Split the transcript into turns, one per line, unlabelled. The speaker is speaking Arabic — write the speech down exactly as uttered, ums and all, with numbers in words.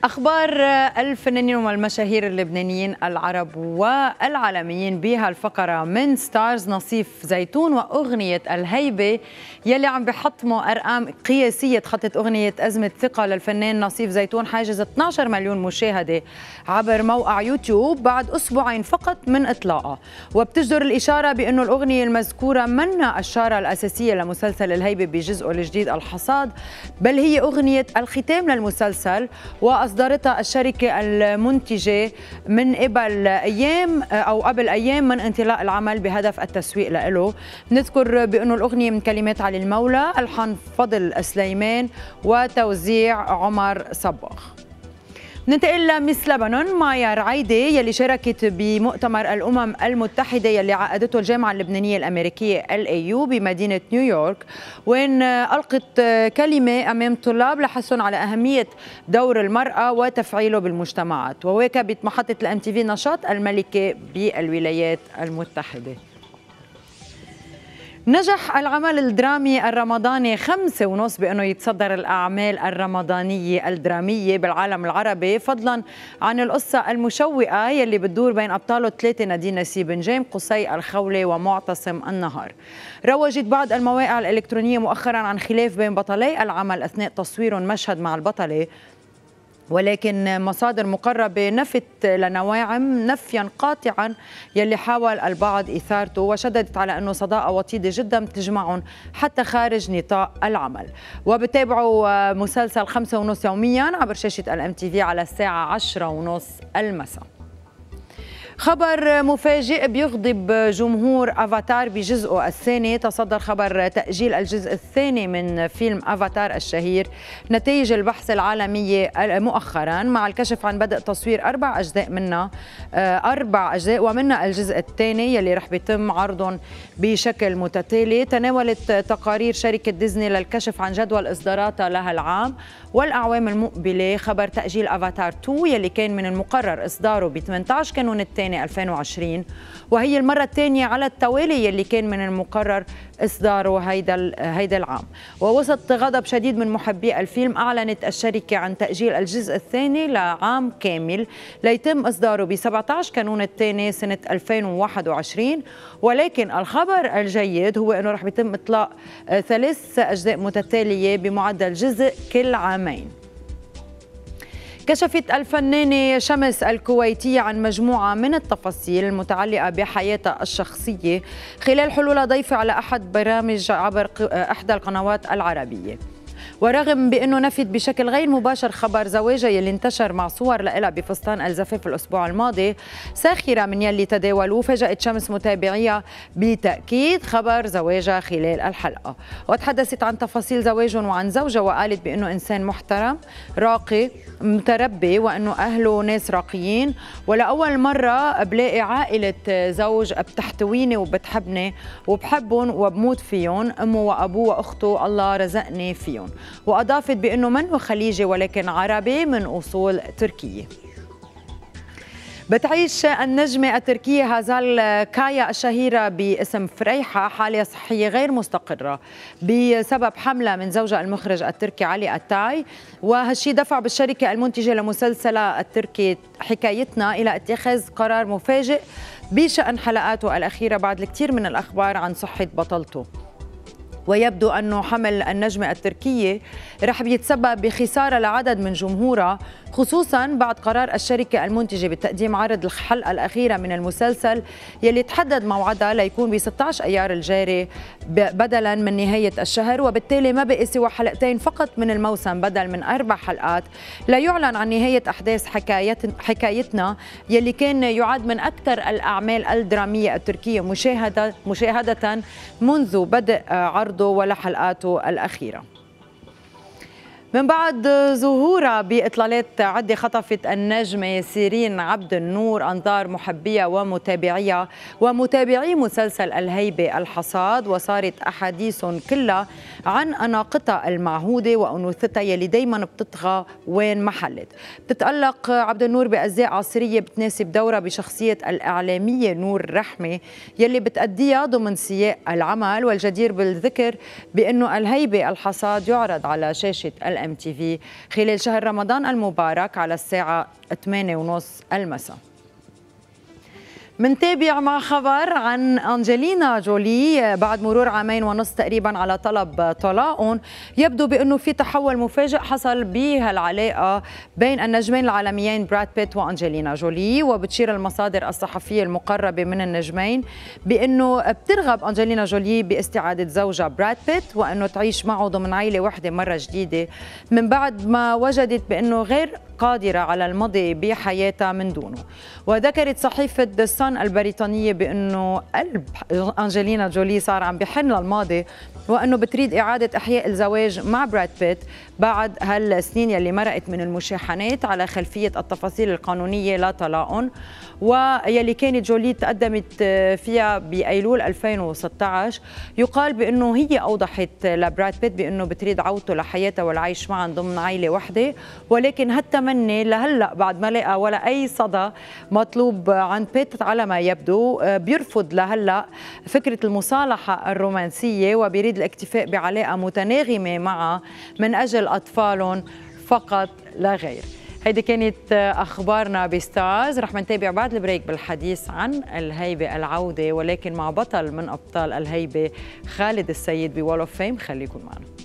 أخبار الفنانين والمشاهير اللبنانيين العرب والعالميين بها الفقرة من ستارز نصيف زيتون وأغنية الهيبة يلي عم بحطموا أرقام قياسية. تخطت أغنية أزمة ثقة للفنان نصيف زيتون حاجز اثني عشر مليون مشاهدة عبر موقع يوتيوب بعد أسبوعين فقط من إطلاقها، وبتجدر الإشارة بأنه الأغنية المذكورة منا الشارة الأساسية لمسلسل الهيبة بجزءه الجديد الحصاد، بل هي أغنية الختام للمسلسل وأصدرتها الشركة المنتجة من قبل أيام أو قبل أيام من انطلاق العمل بهدف التسويق له. نذكر بأنه الأغنية من كلمات علي المولى، ألحان فضل سليمان، وتوزيع عمر صباغ. ننتقل لميس لبنان مايا رعيدة يلي شاركت بمؤتمر الأمم المتحدة يلي عقدته الجامعة اللبنانية الأمريكية إل إيه يو بمدينة نيويورك، وين ألقت كلمة أمام طلاب لحثهم على أهمية دور المرأة وتفعيله بالمجتمعات. وواكبت محطة الام تي في نشاط الملكة بالولايات المتحدة. نجح العمل الدرامي الرمضاني خمسة ونص بأنه يتصدر الأعمال الرمضانية الدرامية بالعالم العربي، فضلا عن القصة المشوقة يلي بتدور بين أبطاله الثلاثة نادين نسيب نجيم، قصي الخولي، ومعتصم النهار. روجت بعض المواقع الإلكترونية مؤخرا عن خلاف بين بطلي العمل أثناء تصوير مشهد مع البطلة، ولكن مصادر مقربة نفت لنواعم نفيا قاطعا يلي حاول البعض إثارته، وشددت على أنه صداقة وطيدة جدا بتجمعهم حتى خارج نطاق العمل. وبتابعوا مسلسل خمسة ونص يوميا عبر شاشة الام تي في على الساعة عشرة ونص المساء. خبر مفاجئ بيغضب جمهور أفاتار بجزءه الثاني. تصدر خبر تأجيل الجزء الثاني من فيلم أفاتار الشهير نتائج البحث العالمية مؤخرا، مع الكشف عن بدء تصوير أربع أجزاء منها أربع أجزاء ومنها الجزء الثاني يلي رح بيتم عرضهم بشكل متتالي. تناولت تقارير شركة ديزني للكشف عن جدول إصداراتها لها العام والأعوام المقبلة خبر تأجيل أفاتار اثنين يلي كان من المقرر إصداره ب ثمانية عشر كانون الثاني ألفين وعشرين، وهي المرة الثانية على التوالي يلي كان من المقرر إصداره هيدا هيدا العام. ووسط غضب شديد من محبي الفيلم أعلنت الشركة عن تأجيل الجزء الثاني لعام كامل ليتم إصداره ب سبعة عشر كانون الثاني سنة ألفين وواحد وعشرين. ولكن الخبر الجيد هو أنه رح يتم إطلاق ثلاث أجزاء متتالية بمعدل جزء كل عامين. كشفت الفنانة شمس الكويتية عن مجموعة من التفاصيل المتعلقة بحياتها الشخصية خلال حلول ضيفة على أحد برامج عبر إحدى القنوات العربية. ورغم بأنه نفت بشكل غير مباشر خبر زواجها يلي انتشر مع صور لها بفستان الزفاف الأسبوع الماضي ساخرة من يلي تداولوه، فاجأت شمس متابعيها بتأكيد خبر زواجها خلال الحلقة. وتحدثت عن تفاصيل زواجهم وعن زوجها، وقالت بأنه إنسان محترم راقي متربي وأنه أهله ناس راقيين، ولأول مرة بلاقي عائلة زوج بتحتويني وبتحبني وبحبهم وبموت فيهم، أمه وأبوه وأخته الله رزقني فيهم. وأضافت بأنه منه خليجي ولكن عربي من أصول تركية. بتعيش النجمة التركية هازال كايا الشهيرة باسم فريحة حالة صحية غير مستقرة بسبب حملة من زوجها المخرج التركي علي التاي، وهالشي دفع بالشركة المنتجة لمسلسلها التركي حكايتنا إلى اتخاذ قرار مفاجئ بشأن حلقاته الأخيرة بعد الكثير من الأخبار عن صحة بطلته. ويبدو أنه حمل النجمة التركية رح بيتسبب بخسارة لعدد من جمهورها، خصوصا بعد قرار الشركة المنتجة بتقديم عرض الحلقة الأخيرة من المسلسل يلي تحدد موعدها ليكون ب ستة عشر أيار الجاري بدلا من نهاية الشهر، وبالتالي ما بقي سوى حلقتين فقط من الموسم بدل من أربع حلقات ليعلن عن نهاية أحداث حكايت حكايتنا يلي كان يعد من أكثر الأعمال الدرامية التركية مشاهدة مشاهدة منذ بدء عرضه ولا حلقاته الأخيرة. من بعد ظهورها بإطلالات عدة خطفت النجمة سيرين عبد النور أنظار محبيها ومتابعيها ومتابعي مسلسل الهيبة الحصاد، وصارت أحاديث كلها عن أناقتها المعهودة وأنوثتها يلي دايما بتطغى وين ما حلت. بتتألق عبد النور بأزياء عصرية بتناسب دورها بشخصية الإعلامية نور رحمة يلي بتأديها ضمن سياق العمل، والجدير بالذكر بأنه الهيبة الحصاد يعرض على شاشة الأم ام تي في خلال شهر رمضان المبارك على الساعة ثمانية وثلاثين المساء. منتابع مع خبر عن أنجلينا جولي بعد مرور عامين ونص تقريبا على طلب طلاقهم. يبدو بأنه في تحول مفاجئ حصل بهالعلاقة بين النجمين العالميين براد بيت وأنجلينا جولي، وبتشير المصادر الصحفية المقربة من النجمين بأنه بترغب أنجلينا جولي باستعادة زوجها براد بيت وأنه تعيش معه ضمن عائلة واحدة مرة جديدة من بعد ما وجدت بأنه غير قادرة على المضي بحياتها من دونه. وذكرت صحيفة ذا سان البريطانية بأنه قلب أنجلينا جولي صار عم بحن للماضي، وأنه بتريد إعادة إحياء الزواج مع براد بيت بعد هالسنين يلي مرقت من المشاحنات على خلفية التفاصيل القانونية لا طلاقهم، ويلي كانت جولي تقدمت فيها بأيلول ألفين وستة عشر. يقال بأنه هي أوضحت لبراد بيت بأنه بتريد عودته لحياتها والعيش معا ضمن عائلة واحدة، ولكن هالتمني لهلأ بعد ما لقى ولا أي صدى مطلوب عند بيت على ما يبدو بيرفض لهلأ فكرة المصالحة الرومانسية، وبيريد الاكتفاء بعلاقة متناغمة معها من أجل أطفالهم فقط لا غير. هيدي كانت أخبارنا بستارز. رح نتابع بعد البريك بالحديث عن الهيبة العودة، ولكن مع بطل من أبطال الهيبة خالد السيد بوول اوف فيم. خليكم معنا.